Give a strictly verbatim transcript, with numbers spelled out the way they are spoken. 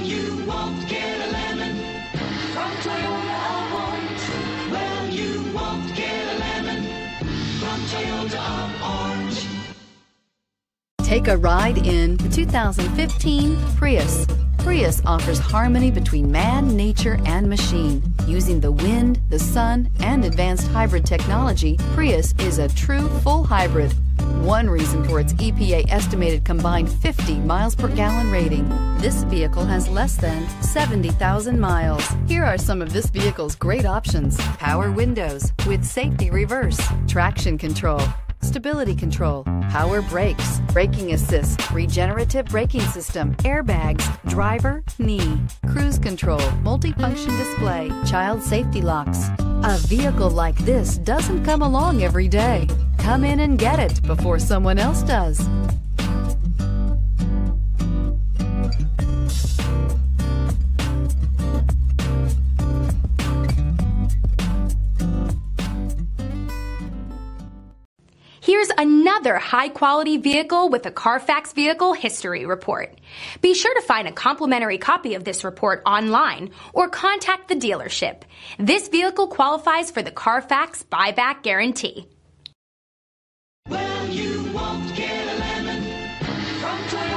you won't get a lemon from Toyota of Orange. Well, you won't get a lemon from Toyota of Orange. Take a ride in the two thousand fifteen Prius. Prius offers harmony between man, nature, and machine. Using the wind, the sun, and advanced hybrid technology, Prius is a true full hybrid. One reason for its E P A estimated combined fifty miles per gallon rating. This vehicle has less than seventy thousand miles. Here are some of this vehicle's great options: power windows with safety reverse, traction control, stability control, power brakes, braking assist, regenerative braking system, airbags, driver, knee, cruise control, multifunction display, child safety locks. A vehicle like this doesn't come along every day. Come in and get it before someone else does. Here's another high-quality vehicle with a Carfax Vehicle History Report. Be sure to find a complimentary copy of this report online or contact the dealership. This vehicle qualifies for the Carfax Buyback Guarantee. Well, you won't get a lemon from Toyota.